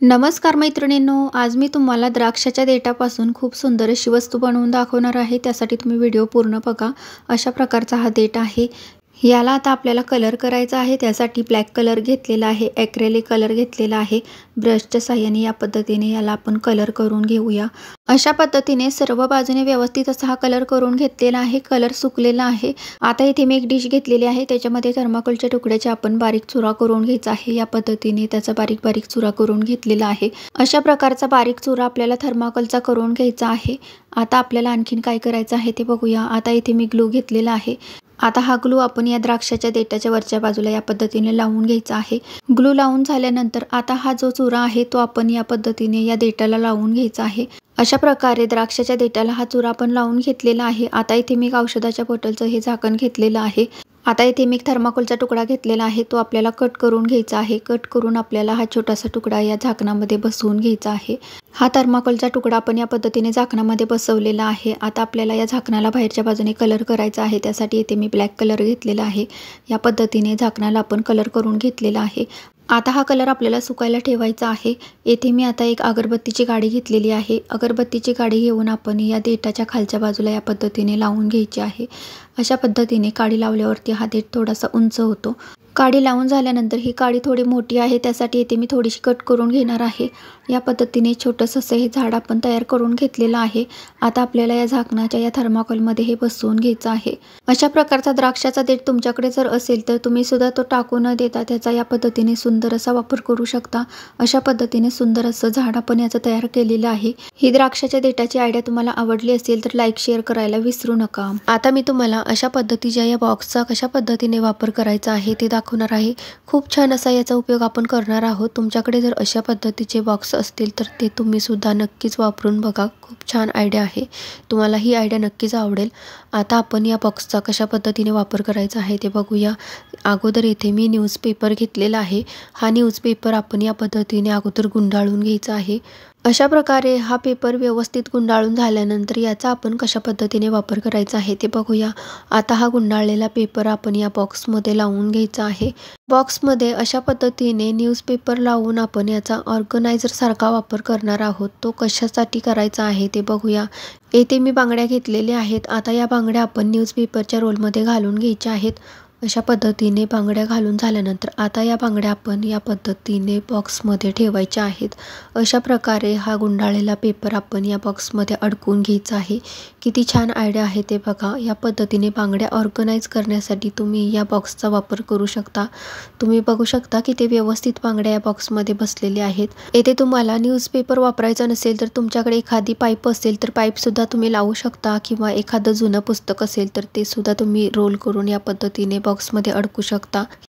नमस्कार मैत्रिणींनो, आज मी तुम्हाला द्राक्षाच्या देठापासून खूप सुंदर अशी वस्तू बनवून दाखवणार आहे। त्यासाठी तुम्ही व्हिडिओ पूर्ण बघा। अशा प्रकारचा हा देठ आहे। याला आता आपल्याला कलर करायचा आहे। त्यासाठी ब्लॅक कलर घेतलेला आहे, ॲक्रेलिक कलर घेतलेला आहे। ब्रशच्या साहाय्याने या पद्धतीने याला आपण कलर करून घेऊया। अशा पद्धतीने सर्व बाजूने व्यवस्थित असा हा कलर करून घेतलेला आहे। कलर सुकलेला आहे। आता इथे मी एक डिश घेतलेली आहे, त्याच्यामध्ये थर्माकोलच्या तुकड्याचे आपण बारीक चुरा करून घ्यायचा आहे। या पद्धतीने त्याचा बारीक बारीक चुरा करून घेतलेला आहे। अशा प्रकारचा बारीक चुरा आपल्याला थर्माकोलचा करून घ्यायचा आहे। आता आपल्याला आणखीन काय करायचं आहे ते बघूया। आता इथे मी ग्लू घेतलेला आहे। आता हा ग्लू आपण या द्राक्षाच्या देठाच्या वरच्या बाजूला या पद्धतीने लावून घ्यायचा आहे। ग्लू लावून झाल्यानंतर आता हा जो चुरा आहे तो आपण या पद्धतीने या देठाला लावून घ्यायचा आहे। अशा प्रकारे द्राक्षाच्या देठाला हा चुरा आपण लावून घेतलेला आहे। आता इथे मी औषधाच्या बॉटलचं हे झाकण घेतलेलं आहे। आता इथे मी थर्माकोलचा तुकडा घेतलेला आहे, तो आपल्याला कट करून घ्यायचा आहे। कट करून आपल्याला हा छोटासा तुकडा या झाकणामध्ये बसवून घ्यायचा आहे। हा थर्माकोलचा तुकडा आपण या पद्धतीने झाकणामध्ये बसवलेला आहे। आता आपल्याला या झाकणाला बाहेरच्या बाजूने कलर करायचा आहे। त्यासाठी इथे मी ब्लॅक कलर घेतलेला आहे। या पद्धतीने झाकणाला आपण कलर करून घेतलेला आहे। आता हा कलर आपल्याला सुकायला ठेवायचा आहे। येथे मी आता एक अगरबत्तीची गाडी घेतलेली आहे। अगरबत्तीची गाडी घेऊन आपण या देठाच्या खालच्या बाजूला या पद्धतीने लावून घ्यायची आहे। अशा पद्धतीने काडी लावल्यावरती हा देठ थोडासा उंच होतो। काडी लावून झाल्यानंतर ही काडी थोडी मोठी आहे, त्यासाठी इथे मी थोडीशी कट करून घेणार आहे। या पद्धतीने छोटंसं असं हे झाड आपण तयार करून घेतलेलं आहे। आता आपल्याला या झाकणाच्या या थर्माकोलमध्ये हे बसवून घ्यायचं आहे। अशा प्रकारचा द्राक्षाचा देठ तुमच्याकडे जर असेल तर तुम्ही सुद्धा तो टाकू न देता त्याचा या पद्धतीने सुंदर असा वापर करू शकता। अशा पद्धतीने सुंदर असं झाड आपण याचं तयार केलेलं आहे। ही द्राक्षाच्या देठाची आयडिया तुम्हाला आवडली असेल तर लाईक शेअर करायला विसरू नका। आता मी तुम्हाला अशा पद्धतीच्या या बॉक्सचा कशा पद्धतीने वापर करायचा आहे ते दाखवणार आहे। खूप छान असा याचा उपयोग आपण करणार आहोत। तुमच्याकडे जर अशा पद्धतीचे बॉक्स असतील तर ते तुम्ही सुद्धा नक्कीच वापरून बघा। खूप छान आयडिया आहे, तुम्हाला ही आयडिया नक्कीच आवडेल। आता आपण या बॉक्सचा कशा पद्धतीने वापर करायचा आहे ते बघूया। अगोदर इथे मी न्यूजपेपर घेतलेला आहे। हा न्यूजपेपर आपण या पद्धतीने अगोदर गुंडाळून घ्यायचा आहे। अशा प्रकारे हा पेपर व्यवस्थित गुंडाळून झाल्यानंतर याचा आपण कशा पद्धतीने वापर करायचा आहे ते बघूया। आता हा गुंडाळलेला पेपर आपण या बॉक्समध्ये लावून घ्यायचा आहे। बॉक्समध्ये अशा पद्धतीने न्यूजपेपर लावून आपण याचा ऑर्गनायझर सारखा वापर करणार आहोत। तो कशासाठी करायचा आहे ते बघूया। येथे मी बांगड्या घेतलेल्या आहेत। आता या बांगड्या आपण न्यूजपेपरच्या रोलमध्ये घालून घ्यायच्या आहेत। अशा पद्धतीने बांगड्या घालून झाल्यानंतर आता या बांगड्या आपण या पद्धतीने बॉक्समध्ये ठेवायच्या आहेत। अशा प्रकारे हा गुंडाळलेला पेपर आपण या बॉक्समध्ये अडकवून घ्यायचा आहे। किती छान आयडिया आहे ते बघा। या पद्धतीने बांगड्या ऑर्गनाइज करण्यासाठी तुम्ही या बॉक्सचा वापर करू शकता। तुम्ही बघू शकता की ते व्यवस्थित बांगड्या या बॉक्समध्ये बसलेल्या आहेत। येथे तुम्हाला न्यूजपेपर वापरायचा नसेल तर तुमच्याकडे एखादी पाईप असेल तर पाईप सुद्धा तुम्ही लावू शकता, किंवा एखादं जुनं पुस्तक असेल तर ते सुद्धा तुम्ही रोल करून या पद्धतीने बॉक्समध्ये अडकू शकता।